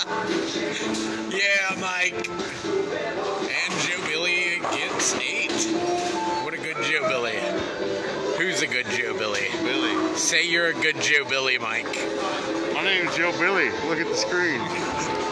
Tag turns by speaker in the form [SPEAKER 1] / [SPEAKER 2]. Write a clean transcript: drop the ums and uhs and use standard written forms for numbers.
[SPEAKER 1] Yeah, Mike. And Joe Billy gets 8. What a good Joe Billy. Who's a good Joe Billy?
[SPEAKER 2] Billy.
[SPEAKER 1] Say you're a good Joe Billy, Mike.
[SPEAKER 2] My name's Joe Billy. Look at the screen.